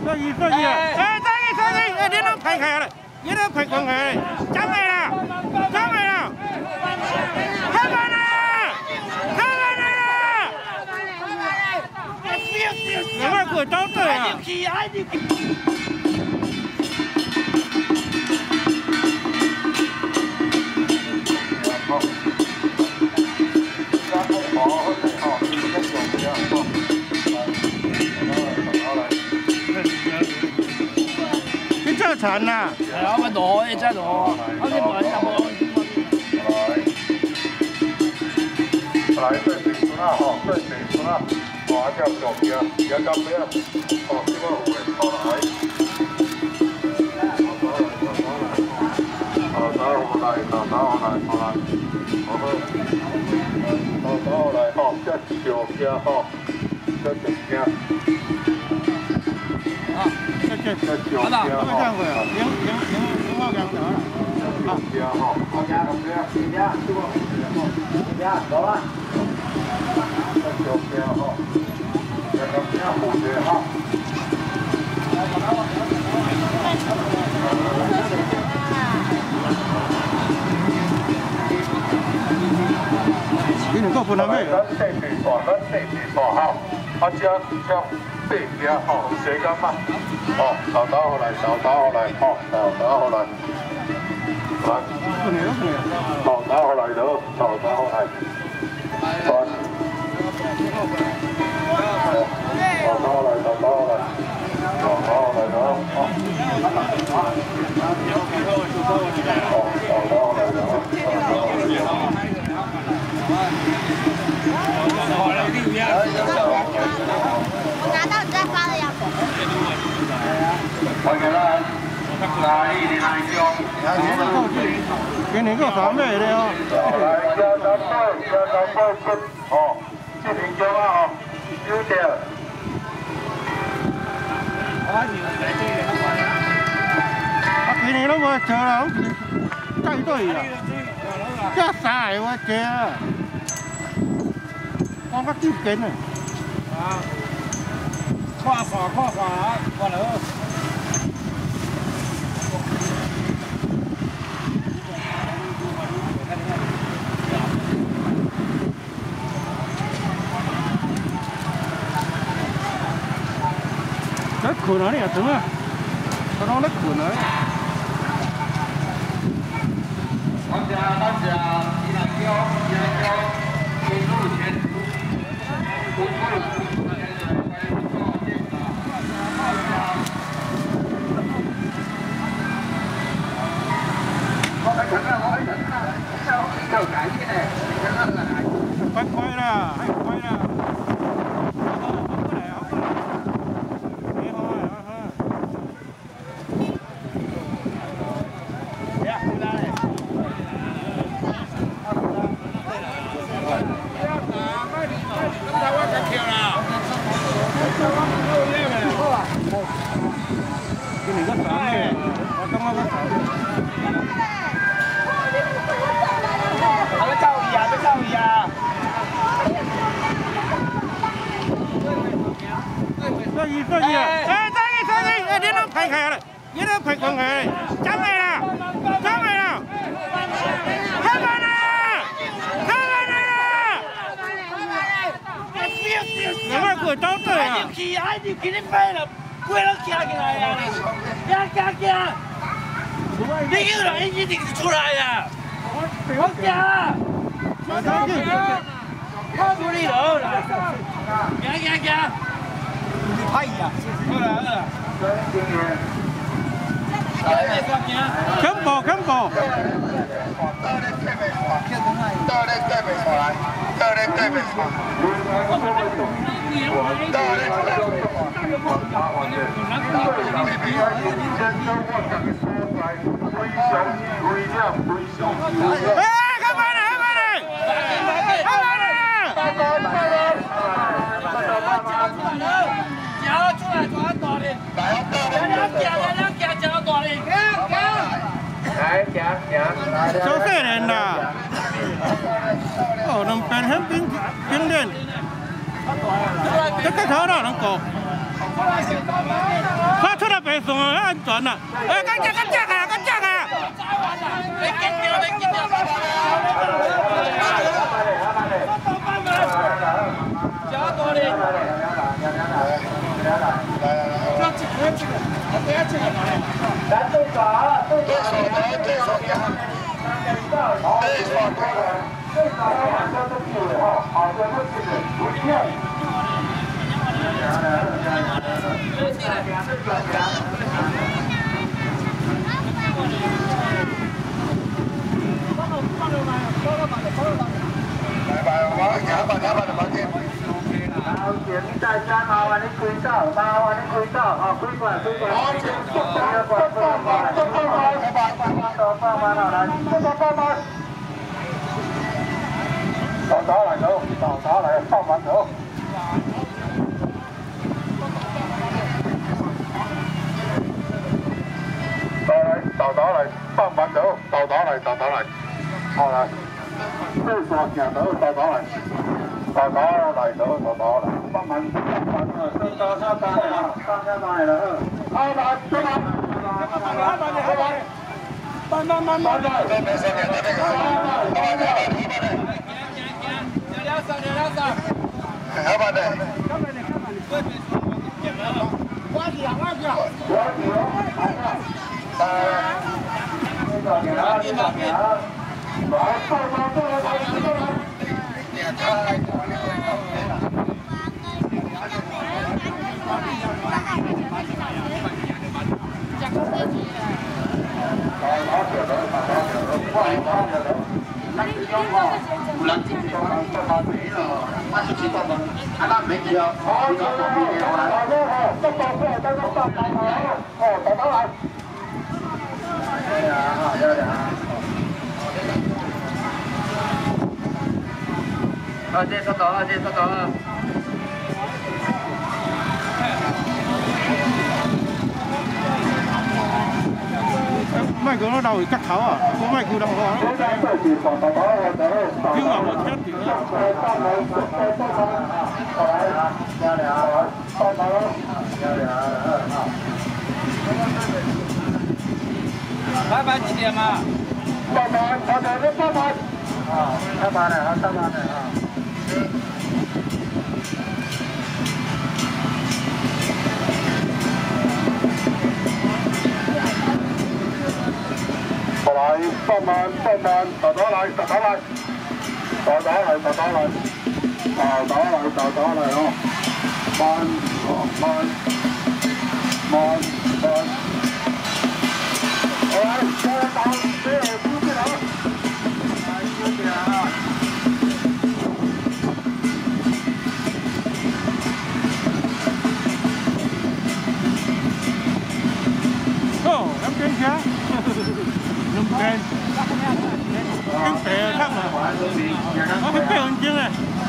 哎，哎，你都排开了，你都排光开了，上来了，上来了，开门了，开门了，你们给我找对啊！ 这惨呐！係啊，咪攞你真係攞，啱先冇人入喎。來，對平順啦，嗬，對平順啦，哇，隻上邊啊，而家咁咩啊？哦，呢個好嘅，好來。好來，嗬，隻上邊嗬，隻上邊。 这这这样子啊，赢我两条了。好，好家伙，这样，这样，走了。这小边哈，这个边后边哈。你能够不能咩？咱这边哈，啊这。 對邊好，誰敢嘛？哦，豆豆好嚟，豆豆好嚟，哦，豆豆好嚟，嚟，豆豆好嚟到，豆豆好嚟，嚟，豆豆好嚟，豆豆好嚟，豆豆好嚟到，哦，豆豆好嚟到， 我拿到你再发的呀。 給你個啥咩的哦？ 哦，這邊叫啊，有點。 給你都我chờ啦，帶隊啊！這晒我借啊！我個丟緊啊！啊！ 跨法，過嚟。nó khử nó này đúng không? Nó khử nó. Bắt quay ra, hay quay ra. Cái này rất sáng này, có trong nó rất sáng. Nó trâu gì à, nó trâu gì à? Cái gì à? Ê, đi nó phải khè này, đi nó phải còn khè này, chấm này nào, chấm này nào. Hết rồi nè, hết rồi nè. Nếu mà cười tốt rồi à? Điều khí đến phê là quên nó kia kìa này, kia. Đi cái rồi anh đi出来呀，我家，我呢度啦，行，係啊，過來。Khấm bò. Số xe đèn à? Ồ, đồng bèn hết pin đèn. Tất cả thở đó nó cổ. 快出来背送啊，安全啊！哎，赶紧啊！ 检在山麻烦你开道，麻烦你开道，哦，开过来，开过来，放慢落来，放慢。打嚟到，打嚟，放慢走。打嚟，放慢走，打嚟，好嚟，最傻行到，打嚟。打嚟到，放慢，上班了，这收到了。 咪講到流吉口啊，我咪叫得好啊。叫話我聽住拜拜几点嘛？ 拜拜。啊，上班了啊。嚟，放慢，打嚟，哦，慢，好嚟，再打，俾我估先啦， 哦，咁驚嘅，咁驚，驚蛇黑啊！我去飛行證啊！